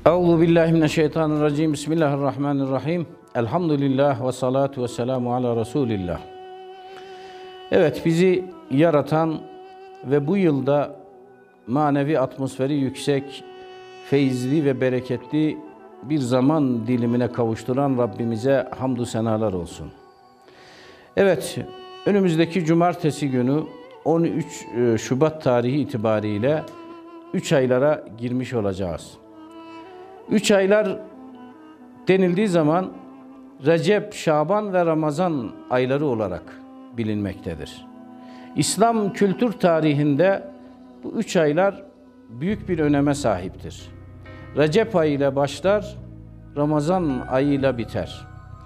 Euzubillahimineşşeytanirracim. Bismillahirrahmanirrahim. Elhamdülillah ve salatu ve selamu ala Resulillah. Evet, bizi yaratan ve bu yılda manevi atmosferi yüksek, feyizli ve bereketli bir zaman dilimine kavuşturan Rabbimize hamdü senalar olsun. Evet, önümüzdeki cumartesi günü 13 Şubat tarihi itibariyle 3 aylara girmiş olacağız. 3 aylar denildiği zaman Recep, Şaban ve Ramazan ayları olarak bilinmektedir. İslam kültür tarihinde bu 3 aylar büyük bir öneme sahiptir. Recep ayıyla başlar, Ramazan ayıyla biter.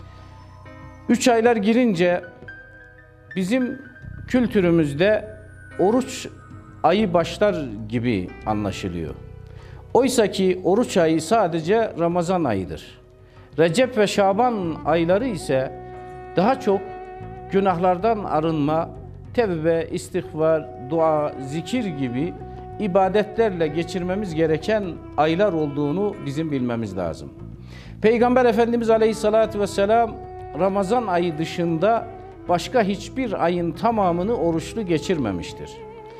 3 aylar girince bizim kültürümüzde oruç ayı başlar gibi anlaşılıyor. Oysa ki oruç ayı sadece Ramazan ayıdır. Recep ve Şaban ayları ise daha çok günahlardan arınma, tevbe, istiğfar, dua, zikir gibi ibadetlerle geçirmemiz gereken aylar olduğunu bizim bilmemiz lazım. Peygamber Efendimiz Aleyhisselatü Vesselam Ramazan ayı dışında başka hiçbir ayın tamamını oruçlu geçirmemiştir.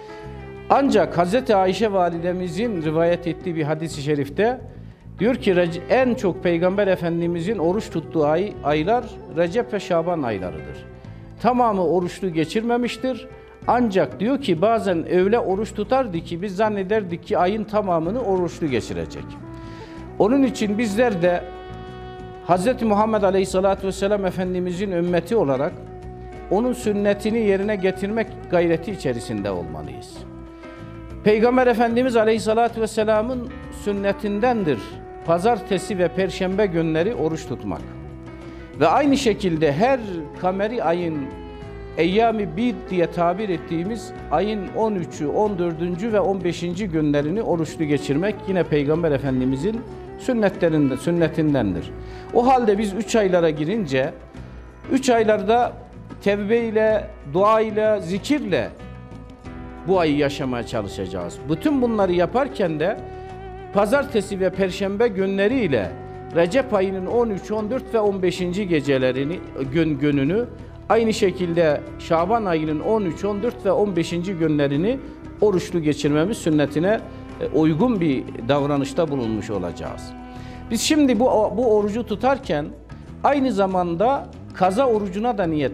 Ancak Hz. Ayşe validemizin rivayet ettiği bir hadis-i şerifte diyor ki en çok Peygamber Efendimizin oruç tuttuğu aylar Recep ve Şaban aylarıdır. Tamamı oruçlu geçirmemiştir. Ancak diyor ki bazen öyle oruç tutardı ki biz zannederdik ki ayın tamamını oruçlu geçirecek. Onun için bizler de Hz. Muhammed Aleyhisselatü Vesselam Efendimizin ümmeti olarak onun sünnetini yerine getirmek gayreti içerisinde olmalıyız. Peygamber Efendimiz Aleyhisselatü Vesselam'ın sünnetindendir pazartesi ve perşembe günleri oruç tutmak. Ve aynı şekilde her kameri ayın Eyyam-ı Bid diye tabir ettiğimiz ayın 13'ü, 14. ve 15. günlerini oruçlu geçirmek yine Peygamber Efendimizin sünnetindendir. O halde biz 3 aylara girince 3 aylarda tevbeyle, duayla, zikirle bu ayı yaşamaya çalışacağız. Bütün bunları yaparken de pazartesi ve perşembe günleriyle Recep ayının 13, 14 ve 15. gecelerini gününü aynı şekilde Şaban ayının 13, 14 ve 15. günlerini oruçlu geçirmemiz sünnetine uygun bir davranışta bulunmuş olacağız. Biz şimdi bu orucu tutarken aynı zamanda kaza orucuna da niyet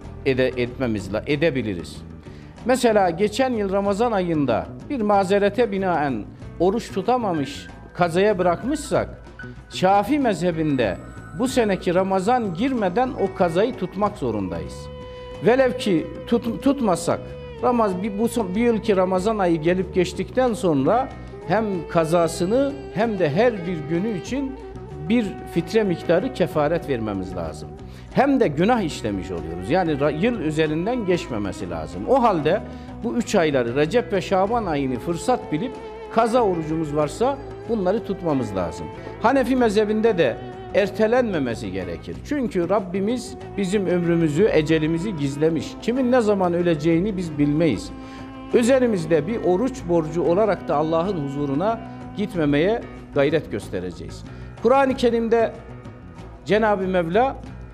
edebiliriz. Mesela geçen yıl Ramazan ayında bir mazerete binaen oruç tutamamış, kazaya bırakmışsak, Şafii mezhebinde bu seneki Ramazan girmeden o kazayı tutmak zorundayız. Velev ki tutmasak, bir yılki Ramazan ayı gelip geçtikten sonra hem kazasını hem de her bir günü için bir fitre miktarı kefaret vermemiz lazım. Hem de günah işlemiş oluyoruz. Yani yıl üzerinden geçmemesi lazım. O halde bu 3 ayları Recep ve Şaban ayını fırsat bilip kaza orucumuz varsa bunları tutmamız lazım. Hanefi mezhebinde de ertelenmemesi gerekir. Çünkü Rabbimiz bizim ömrümüzü, ecelimizi gizlemiş. Kimin ne zaman öleceğini biz bilmeyiz. Üzerimizde bir oruç borcu olarak da Allah'ın huzuruna gitmemeye gayret göstereceğiz. Kur'an-ı Kerim'de Cenab-ı Mevla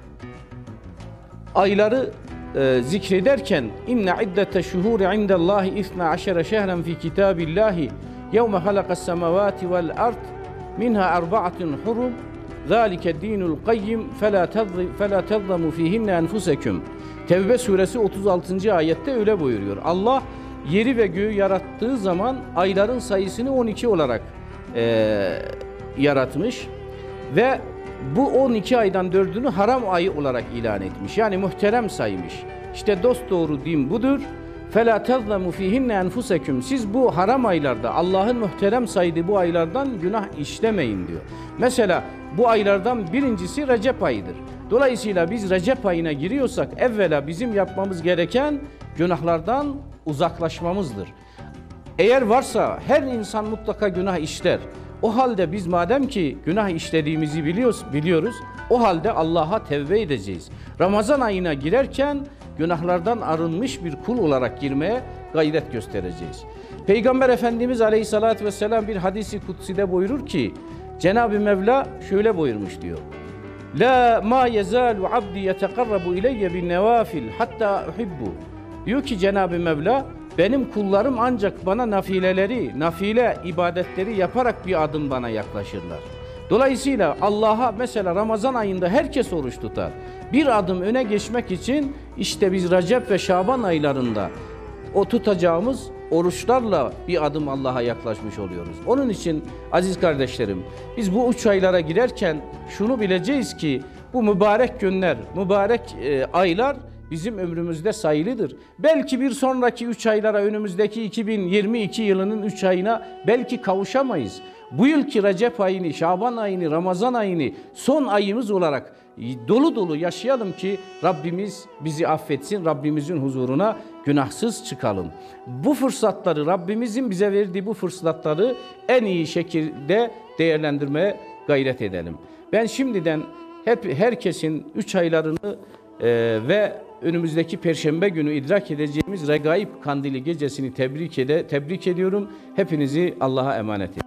ayları zikrederken inne iddete şuhuri indallahi 12 şehren fi kitabillahi yevme halakas semavati vel ard minha arba'atun hurum zalike dinul qayyim fela tezlemu fihinne enfusekum. Tevbe suresi 36. ayette öyle buyuruyor. Allah yeri ve göğü yarattığı zaman ayların sayısını 12 olarak yaratmış ve bu 12 aydan 4'ünü haram ayı olarak ilan etmiş. Yani muhterem saymış. İşte dosdoğru din budur. فَلَا تَظْلَمُ فِيهِنَّ اَنْفُسَكُمْ. Siz bu haram aylarda, Allah'ın muhterem saydığı bu aylardan günah işlemeyin diyor. Mesela bu aylardan birincisi Recep ayıdır. Dolayısıyla biz Recep ayına giriyorsak evvela bizim yapmamız gereken günahlardan uzaklaşmamızdır. Eğer varsa her insan mutlaka günah işler. O halde biz madem ki günah işlediğimizi biliyoruz, o halde Allah'a tevbe edeceğiz. Ramazan ayına girerken günahlardan arınmış bir kul olarak girmeye gayret göstereceğiz. Peygamber Efendimiz Aleyhisselatü Vesselam bir hadisi kutside buyurur ki, Cenab-ı Mevla şöyle buyurmuş diyor. La ma yezalu abdi yetekarrabu ileyye bin nevafil hatta uhibbu. Diyor ki Cenab-ı Mevla, benim kullarım ancak bana nafile ibadetleri yaparak bir adım bana yaklaşırlar. Dolayısıyla Allah'a mesela Ramazan ayında herkes oruç tutar. Bir adım öne geçmek için işte biz Recep ve Şaban aylarında o tutacağımız oruçlarla bir adım Allah'a yaklaşmış oluyoruz. Onun için aziz kardeşlerim, biz bu 3 aylara girerken şunu bileceğiz ki bu mübarek günler, mübarek aylar bizim ömrümüzde sayılıdır. Belki bir sonraki 3 aylara, önümüzdeki 2022 yılının 3 ayına belki kavuşamayız. Bu yılki Recep ayını, Şaban ayını, Ramazan ayını son ayımız olarak dolu dolu yaşayalım ki Rabbimiz bizi affetsin, Rabbimizin huzuruna günahsız çıkalım. Bu fırsatları, Rabbimizin bize verdiği bu fırsatları en iyi şekilde değerlendirmeye gayret edelim. Ben şimdiden herkesin 3 aylarını ve önümüzdeki Perşembe günü idrak edeceğimiz Regaib Kandili gecesini tebrik ediyorum. Hepinizi Allah'a emanet ediyorum.